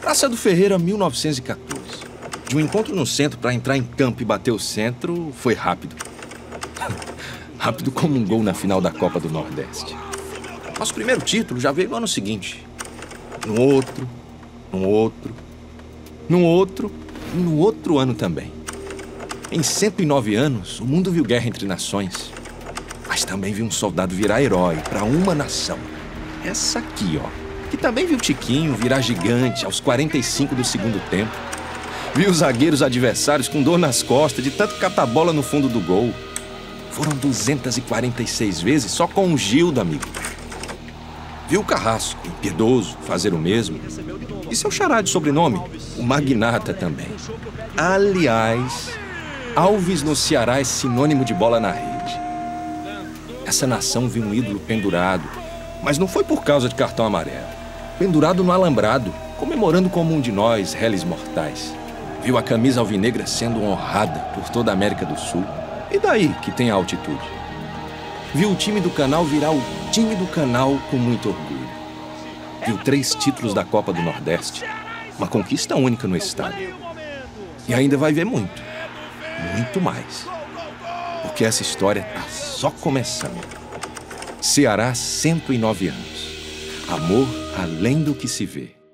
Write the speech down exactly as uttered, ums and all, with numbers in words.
Praça do Ferreira, mil novecentos e quatorze. De um encontro no centro para entrar em campo e bater o centro, foi rápido. Rápido como um gol na final da Copa do Nordeste. Nosso primeiro título já veio no ano seguinte. No outro, no outro, no outro e no outro ano também. Em cento e nove anos, o mundo viu guerra entre nações. Mas também viu um soldado virar herói para uma nação. Essa aqui, ó. Que também viu Tiquinho virar gigante aos quarenta e cinco do segundo tempo. Viu os zagueiros adversários com dor nas costas de tanto catar a bola no fundo do gol. Foram duzentas e quarenta e seis vezes só com o Gildo, amigo. Viu o Carrasco, impiedoso, fazer o mesmo. E seu xará de sobrenome, o Magnata também. Aliás, Alves no Ceará é sinônimo de bola na rede. Essa nação viu um ídolo pendurado, mas não foi por causa de cartão amarelo. Pendurado no alambrado, comemorando como um de nós, réis mortais. Viu a camisa alvinegra sendo honrada por toda a América do Sul. E daí que tem a altitude? Viu o time do Canal virar o time do Canal com muito orgulho. Viu três títulos da Copa do Nordeste. Uma conquista única no estado. E ainda vai ver muito. Muito mais. Porque essa história tá só começando. Ceará, cento e nove anos. Amor além do que se vê.